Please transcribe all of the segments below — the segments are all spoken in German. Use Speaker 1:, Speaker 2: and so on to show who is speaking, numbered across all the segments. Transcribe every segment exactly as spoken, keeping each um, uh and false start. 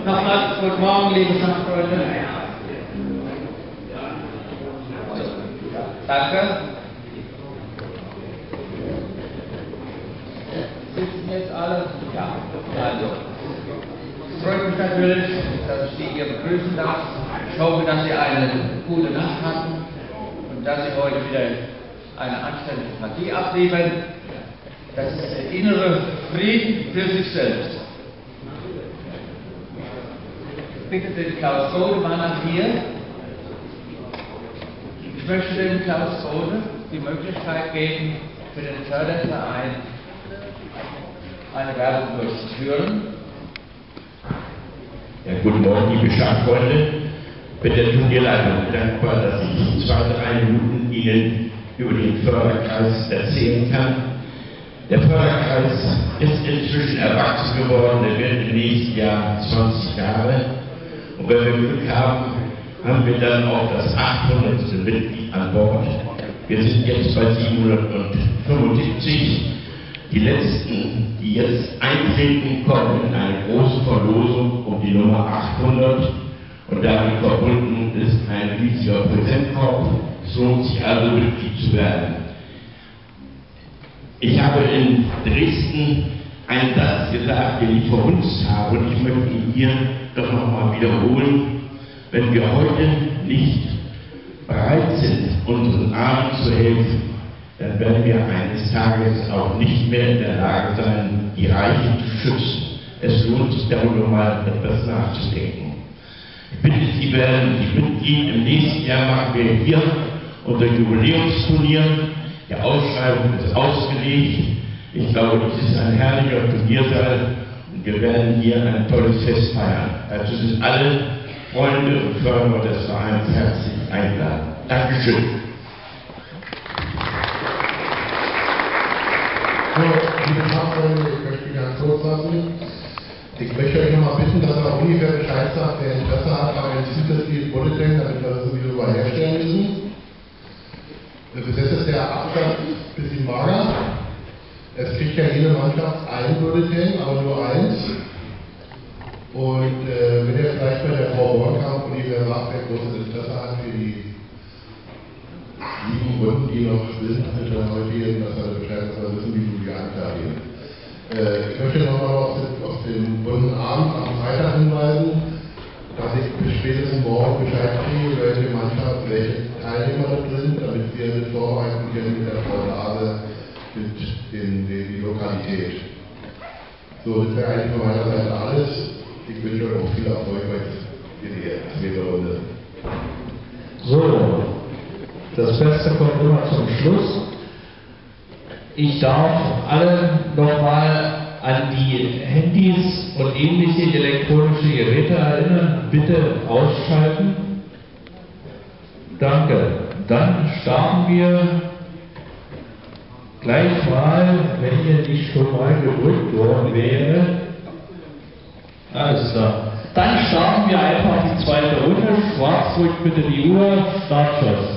Speaker 1: Nochmals guten Morgen, liebe Schachfreunde. Danke. Sitzen jetzt alle? Ja, also. Es freut mich natürlich, dass ich Sie hier begrüßen darf. Ich hoffe, dass Sie eine gute Nacht hatten und dass Sie heute wieder eine anständige Partie abliefern. Das ist der innere Frieden für sich selbst. Ich bitte den Klaus Godemann hier. Ich möchte dem Klaus Gode die Möglichkeit geben, für den Förderverein eine Werbung durchzuführen.
Speaker 2: Ja, guten Morgen, liebe Schachfreunde. Ich bin der Turnierleitung dankbar, dass ich zwei, drei Minuten Ihnen über den Förderkreis erzählen kann. Der Förderkreis ist inzwischen erwachsen geworden, er wird im nächsten Jahr zwanzig Jahre. Und wenn wir Glück haben, haben wir dann auch das achthundertste Mitglied an Bord. Wir sind jetzt bei siebenhundertfünfundsiebzig. Die letzten, die jetzt eintreten, kommen in eine große Verlosung um die Nummer achthundert. Und damit verbunden ist ein riesiger Präsentkorb. Es lohnt sich also, Mitglied zu werden. Ich habe in Dresden einen Satz gesagt, den ich verhunzt habe, und ich möchte ihn hier doch nochmal wiederholen. Wenn wir heute nicht bereit sind, unseren Armen zu helfen, dann werden wir eines Tages auch nicht mehr in der Lage sein, die Reichen zu schützen. Es lohnt sich darüber mal etwas nachzudenken. Ich bitte Sie, werden Sie Mitglied. Im nächsten Jahr machen wir hier unser Jubiläumsturnier. Die Ausschreibung ist ausgelegt. Ich glaube, das ist ein herrlicher Turniersaal und wir werden hier ein tolles Fest feiern. Dazu sind alle Freunde und Förderer des Vereins herzlich eingeladen. Dankeschön.
Speaker 3: So, liebe Fachfreunde, ich möchte mich ganz kurz lassen. Ich möchte euch nochmal bitten, dass er ungefähr Bescheid sagt, wer Interesse hat, aber ein zusätzliches Bulletin, damit wir das sowieso mal herstellen müssen. Bis jetzt ist der Abstand ein bisschen mager. Es kriegt ja jede Mannschaft ein Bulletin, aber nur eins. Und äh, wenn ihr vielleicht bei der Frau Bornkamp ungefähr sagt, wer großes Interesse hat für die sieben Runden, die noch sind, mit der heutigen, dass wir Bescheid, dass wir wissen, wie viel wir anklargehen. Äh, ich möchte nochmal auf den, auf den bunten Abend am Freitag hinweisen, dass ich bis spätestens morgen Bescheid kriege, welche Mannschaft, welche Teilnehmer da sind, damit wir mit vorbereiten können mit der Frau Lase, mit den, den, die Lokalität. So, das wäre eigentlich von meiner Seite alles. Ich wünsche euch auch viel Erfolg bei der zweiten Runde.
Speaker 4: So, das Beste kommt immer zum Schluss. Ich darf alle nochmal an die Handys und ähnliche elektronische Geräte erinnern. Bitte ausschalten. Danke. Dann starten wir gleich mal, wenn hier nicht schon mal gedrückt worden wäre. Alles klar. Dann starten wir einfach die zweite Runde. Schwarz drückt bitte die Uhr. Startschuss.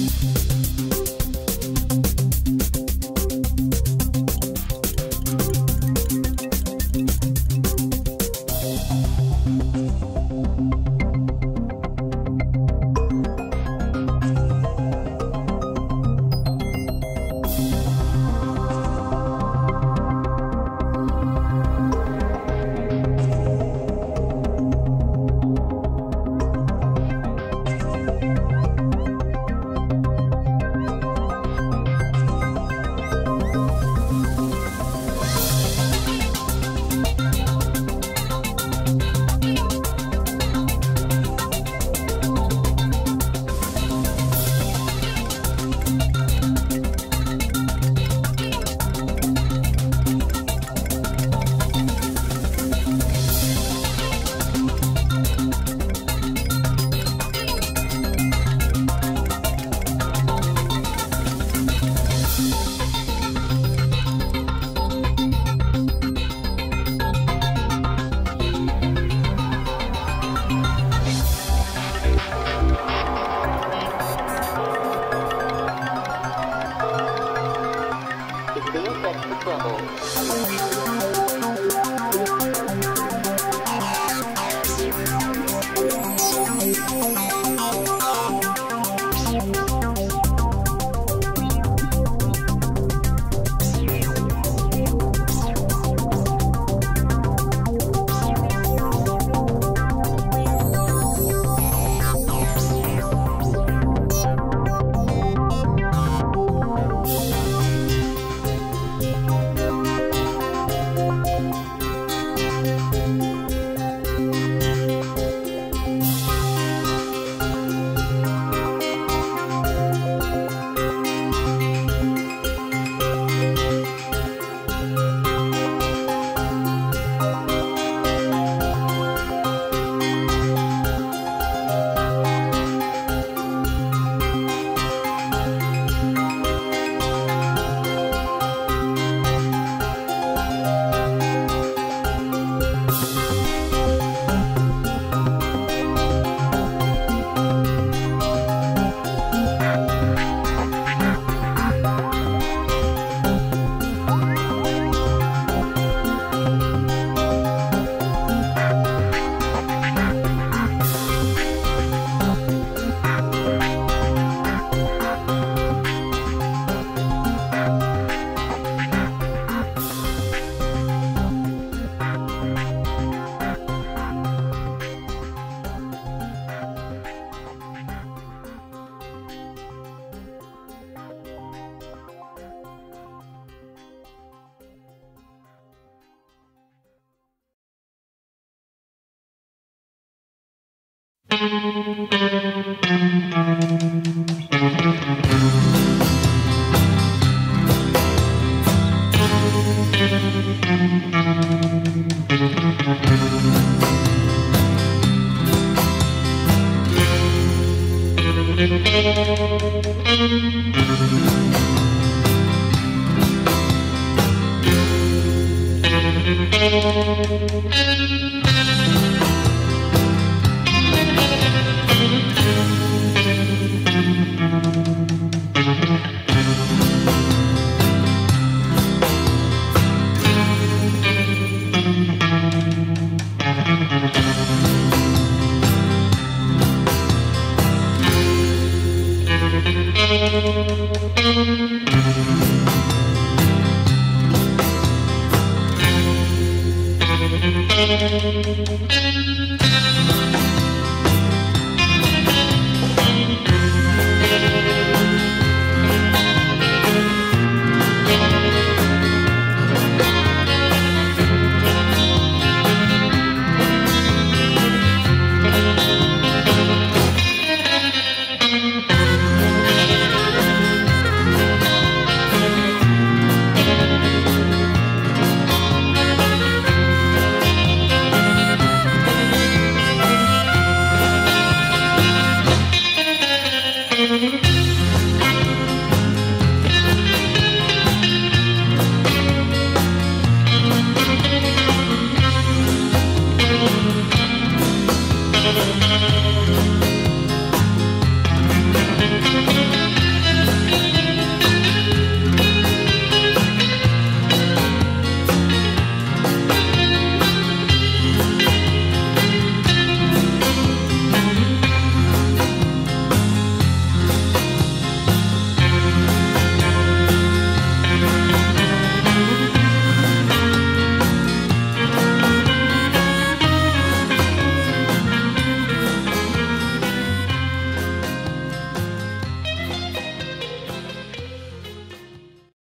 Speaker 5: Thank you.